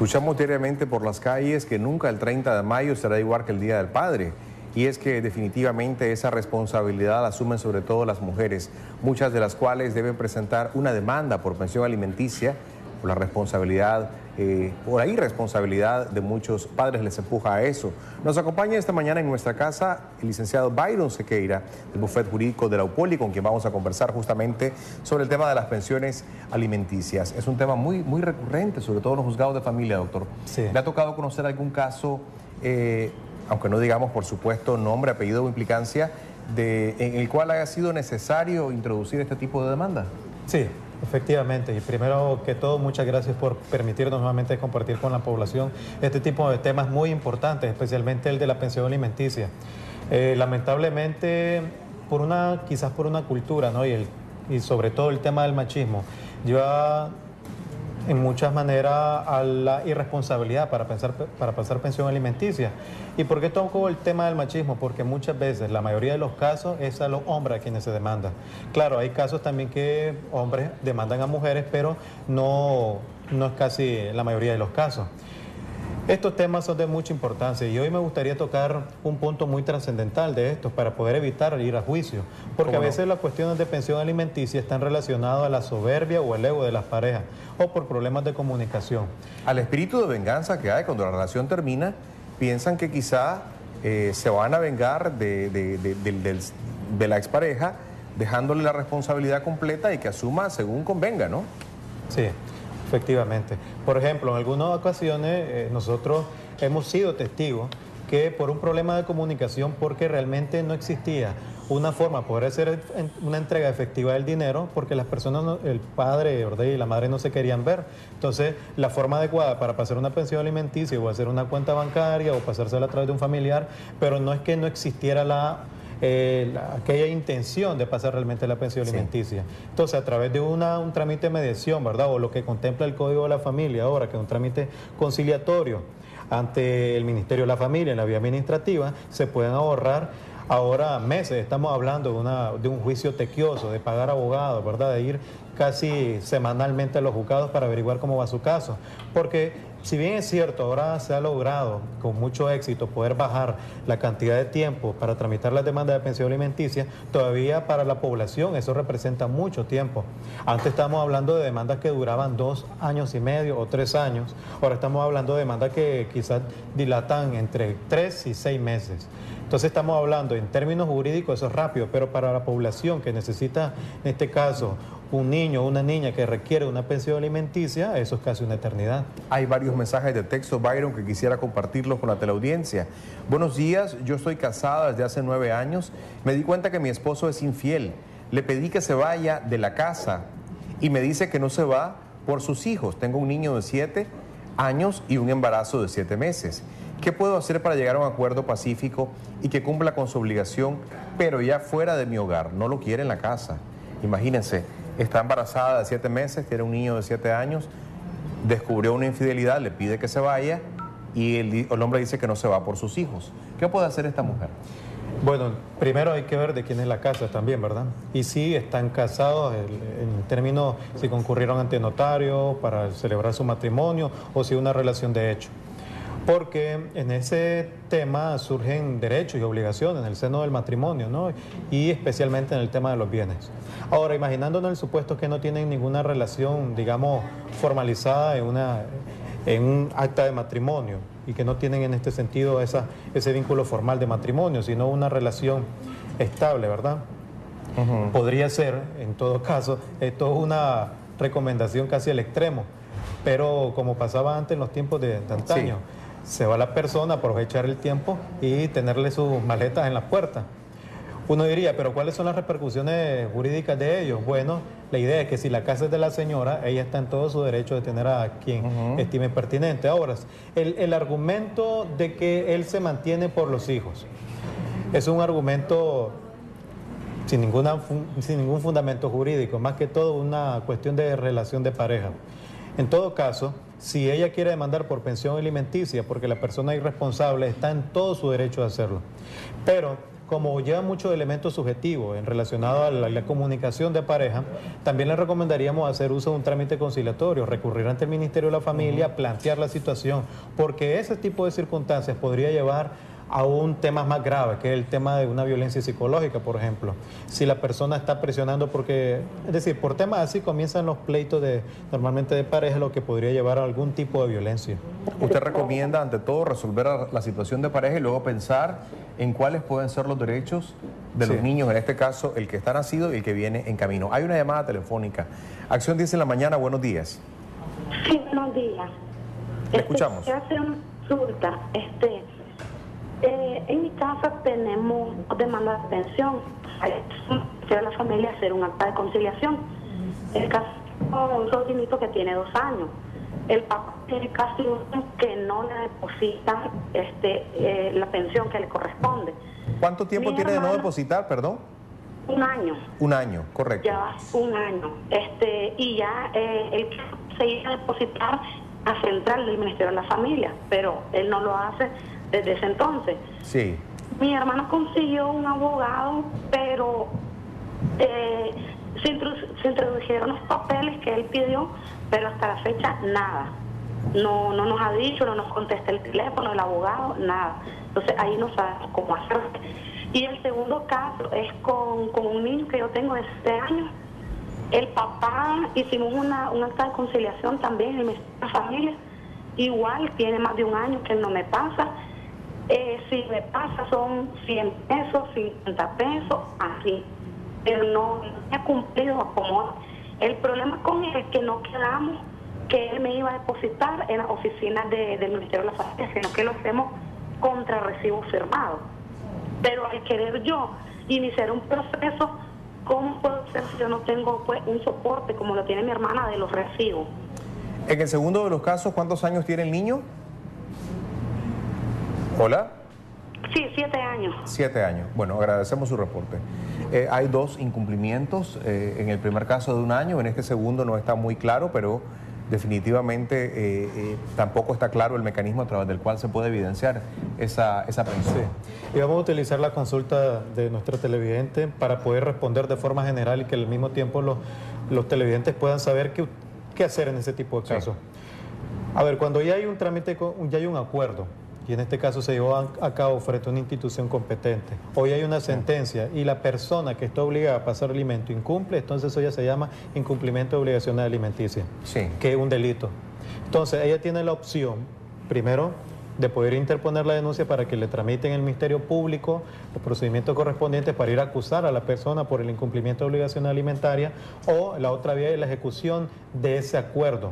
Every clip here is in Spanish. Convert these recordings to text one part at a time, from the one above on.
Escuchamos diariamente por las calles que nunca el 30 de mayo será igual que el Día del Padre. Y es que definitivamente esa responsabilidad la asumen sobre todo las mujeres, muchas de las cuales deben presentar una demanda por pensión alimenticia, por la responsabilidad, por la irresponsabilidad de muchos padres les empuja a eso. Nos acompaña esta mañana en nuestra casa el licenciado Byron Sequeira, del bufete jurídico de la UPOLI, con quien vamos a conversar justamente sobre el tema de las pensiones alimenticias. Es un tema muy recurrente, sobre todo en los juzgados de familia, doctor. Sí. ¿Le ha tocado conocer algún caso, aunque no digamos, por supuesto, nombre, apellido o implicancia, en el cual haya sido necesario introducir este tipo de demanda? Sí, efectivamente. Y primero que todo, muchas gracias por permitirnos nuevamente compartir con la población este tipo de temas muy importantes, especialmente el de la pensión alimenticia. Lamentablemente, quizás por una cultura, ¿no? y sobre todo el tema del machismo, lleva en muchas maneras a la irresponsabilidad para pasar pensión alimenticia. ¿Y por qué toco el tema del machismo? Porque muchas veces, la mayoría de los casos, es a los hombres a quienes se demandan. Claro, hay casos también que hombres demandan a mujeres, pero no es casi la mayoría de los casos. Estos temas son de mucha importancia y hoy me gustaría tocar un punto muy trascendental de estos para poder evitar ir a juicio, porque a veces las cuestiones de pensión alimenticia están relacionadas a la soberbia o el ego de las parejas o por problemas de comunicación. Al espíritu de venganza que hay cuando la relación termina, piensan que quizá se van a vengar de la expareja, dejándole la responsabilidad completa y que asuma según convenga, ¿no? Sí. Efectivamente. Por ejemplo, en algunas ocasiones nosotros hemos sido testigos que por un problema de comunicación, porque realmente no existía una forma de poder hacer una entrega efectiva del dinero, porque las personas, el padre y la madre no se querían ver. Entonces, la forma adecuada para pasar una pensión alimenticia o hacer una cuenta bancaria o pasársela a través de un familiar, pero no es que no existiera aquella intención de pasar realmente la pensión alimenticia. Entonces, a través de un trámite de mediación, ¿verdad? O lo que contempla el Código de la Familia ahora, que es un trámite conciliatorio ante el Ministerio de la Familia en la vía administrativa, se pueden ahorrar ahora meses. Estamos hablando de un juicio tequioso, de pagar abogados, ¿verdad? De ir casi semanalmente a los juzgados para averiguar cómo va su caso. Porque si bien es cierto, ahora se ha logrado con mucho éxito poder bajar la cantidad de tiempo para tramitar las demandas de pensión alimenticia, todavía para la población eso representa mucho tiempo. Antes estábamos hablando de demandas que duraban 2 años y medio o 3 años. Ahora estamos hablando de demandas que quizás dilatan entre 3 y 6 meses. Entonces estamos hablando, en términos jurídicos, eso es rápido, pero para la población que necesita, en este caso, un niño o una niña que requiere una pensión alimenticia, eso es casi una eternidad. Hay varios mensajes de texto, Byron, que quisiera compartirlos con la teleaudiencia. Buenos días, yo estoy casada desde hace 9 años. Me di cuenta que mi esposo es infiel. Le pedí que se vaya de la casa y me dice que no se va por sus hijos. Tengo un niño de 7 años y un embarazo de 7 meses. ¿Qué puedo hacer para llegar a un acuerdo pacífico y que cumpla con su obligación, pero ya fuera de mi hogar? No lo quiere en la casa. Imagínense, está embarazada de 7 meses, tiene un niño de 7 años, descubrió una infidelidad, le pide que se vaya y el hombre dice que no se va por sus hijos. ¿Qué puede hacer esta mujer? Bueno, primero hay que ver de quién es la casa también, ¿verdad? Y si están casados, en términos, si concurrieron ante notario para celebrar su matrimonio o si una relación de hecho. Porque en ese tema surgen derechos y obligaciones en el seno del matrimonio, ¿no? Y especialmente en el tema de los bienes. Ahora, imaginándonos el supuesto que no tienen ninguna relación, digamos, formalizada en un acta de matrimonio y que no tienen en este sentido ese vínculo formal de matrimonio, sino una relación estable, ¿verdad? Podría ser, en todo caso, esto es una recomendación casi al extremo, pero como pasaba antes en los tiempos de antaño, se va la persona a aprovechar el tiempo y tenerle sus maletas en la puerta. Uno diría, pero ¿cuáles son las repercusiones jurídicas de ellos? Bueno, la idea es que si la casa es de la señora, ella está en todo su derecho de tener a quien estime pertinente. Ahora, el argumento de que él se mantiene por los hijos es un argumento sin ningún fundamento jurídico, más que todo una cuestión de relación de pareja. En todo caso, si ella quiere demandar por pensión alimenticia, porque la persona irresponsable está en todo su derecho de hacerlo. Pero como lleva muchos elementos subjetivos en relacionado a la comunicación de pareja, también le recomendaríamos hacer uso de un trámite conciliatorio, recurrir ante el Ministerio de la Familia, plantear la situación, porque ese tipo de circunstancias podría llevar a un tema más grave, que es el tema de una violencia psicológica, por ejemplo. Si la persona está presionando porque, es decir, por temas así comienzan los pleitos normalmente de pareja, lo que podría llevar a algún tipo de violencia. Usted recomienda, ante todo, resolver la situación de pareja y luego pensar en cuáles pueden ser los derechos de los niños, en este caso, el que está nacido y el que viene en camino. Hay una llamada telefónica. Acción 10 en la mañana, buenos días. Sí, buenos días. Le escuchamos. Quiero hacer una consulta. En mi casa tenemos demanda de pensión. Quiero la familia hacer un acta de conciliación. El caso es un sobrinito que tiene 2 años. El papá tiene casi un año que no le depositan la pensión que le corresponde. ¿Cuánto tiempo tiene de no depositar, perdón? 1 año. 1 año, correcto. Ya va 1 año. Y ya él se iba a depositar a Central del Ministerio de la Familia, pero él no lo hace desde ese entonces. Sí. Mi hermano consiguió un abogado, pero se introdujeron los papeles que él pidió, pero hasta la fecha nada. No nos ha dicho, no nos contesta el teléfono, el abogado, nada. Entonces ahí no sabemos cómo hacer. Y el segundo caso es con un niño que yo tengo de 7 años. El papá, hicimos un acta de conciliación también en mi familia. Igual, tiene más de 1 año que él no me pasa. Si me pasa son 100 pesos, 50 pesos, así. Pero no ha cumplido como. El problema con él es que no quedamos que él me iba a depositar en las oficinas del Ministerio de la Familia, sino que lo hacemos contra recibo firmado. Pero al querer yo iniciar un proceso, ¿cómo puedo hacer si yo no tengo pues un soporte como lo tiene mi hermana de los recibos? En el segundo de los casos, ¿cuántos años tiene el niño? ¿Hola? Sí, 7 años. 7 años. Bueno, agradecemos su reporte. Hay 2 incumplimientos. En el primer caso de 1 año, en este segundo no está muy claro, pero definitivamente tampoco está claro el mecanismo a través del cual se puede evidenciar esa pensión. Sí. Y vamos a utilizar la consulta de nuestra televidente para poder responder de forma general y que al mismo tiempo los televidentes puedan saber qué hacer en ese tipo de casos. Sí. A ver, cuando ya hay un trámite, ya hay un acuerdo, y en este caso se llevó a cabo frente a una institución competente, hoy hay una sentencia y la persona que está obligada a pasar alimento incumple, entonces eso ya se llama incumplimiento de obligaciones alimenticias, que es un delito. Entonces ella tiene la opción, primero, de poder interponer la denuncia para que le tramiten en el Ministerio Público los procedimientos correspondientes para ir a acusar a la persona por el incumplimiento de obligaciones alimentarias, o la otra vía es la ejecución de ese acuerdo,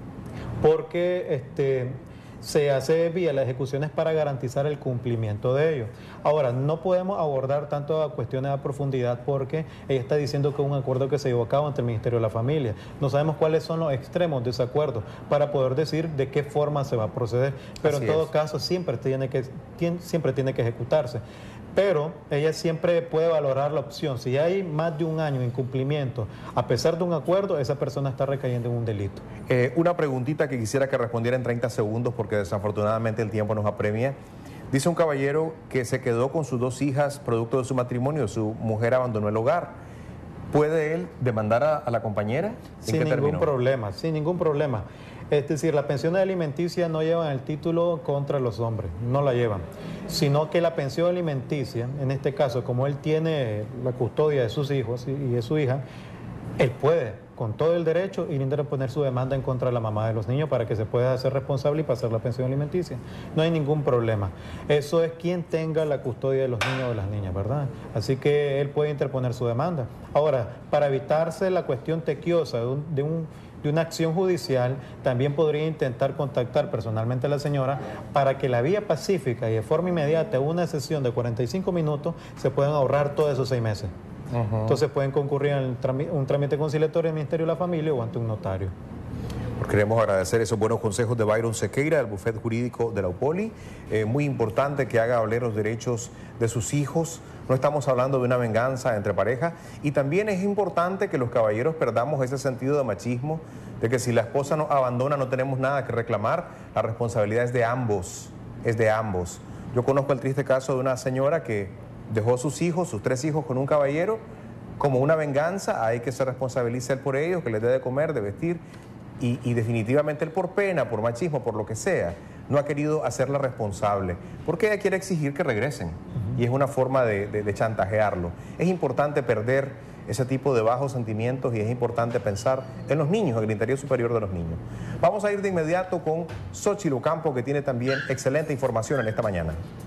porque se hace vía las ejecuciones para garantizar el cumplimiento de ello. Ahora, no podemos abordar tanto a cuestiones a profundidad porque ella está diciendo que es un acuerdo que se llevó a cabo entre el Ministerio de la Familia. No sabemos cuáles son los extremos de ese acuerdo para poder decir de qué forma se va a proceder, pero en todo caso siempre tiene que ejecutarse. Pero ella siempre puede valorar la opción. Si hay más de 1 año de incumplimiento, a pesar de un acuerdo, esa persona está recayendo en un delito. Una preguntita que quisiera que respondiera en 30 segundos, porque desafortunadamente el tiempo nos apremia. Dice un caballero que se quedó con sus 2 hijas producto de su matrimonio, su mujer abandonó el hogar. ¿Puede él demandar a la compañera? Sin ningún problema, sin ningún problema. Es decir, las pensiones alimenticias no llevan el título contra los hombres, no la llevan, sino que la pensión alimenticia, en este caso, como él tiene la custodia de sus hijos y de su hija, él puede, con todo el derecho, ir a interponer su demanda en contra de la mamá de los niños para que se pueda hacer responsable y pasar la pensión alimenticia. No hay ningún problema. Eso es quien tenga la custodia de los niños o de las niñas, ¿verdad? Así que él puede interponer su demanda. Ahora, para evitarse la cuestión tequiosa de una acción judicial, también podría intentar contactar personalmente a la señora para que la vía pacífica y de forma inmediata, una sesión de 45 minutos, se puedan ahorrar todos esos 6 meses. Entonces pueden concurrir a un trámite conciliatorio del Ministerio de la Familia o ante un notario. Queremos agradecer esos buenos consejos de Byron Sequeira, del bufete jurídico de la UPOLI. Muy importante que haga valer los derechos de sus hijos. No estamos hablando de una venganza entre parejas. Y también es importante que los caballeros perdamos ese sentido de machismo, de que si la esposa nos abandona no tenemos nada que reclamar. La responsabilidad es de ambos, es de ambos. Yo conozco el triste caso de una señora que dejó sus hijos, sus 3 hijos con un caballero, como una venganza, hay que se responsabilice él por ellos, que les dé de comer, de vestir, y definitivamente él por pena, por machismo, por lo que sea, no ha querido hacerla responsable, porque ella quiere exigir que regresen, y es una forma de chantajearlo. Es importante perder ese tipo de bajos sentimientos y es importante pensar en los niños, en el interior superior de los niños. Vamos a ir de inmediato con Xochitl Ocampo, que tiene también excelente información en esta mañana.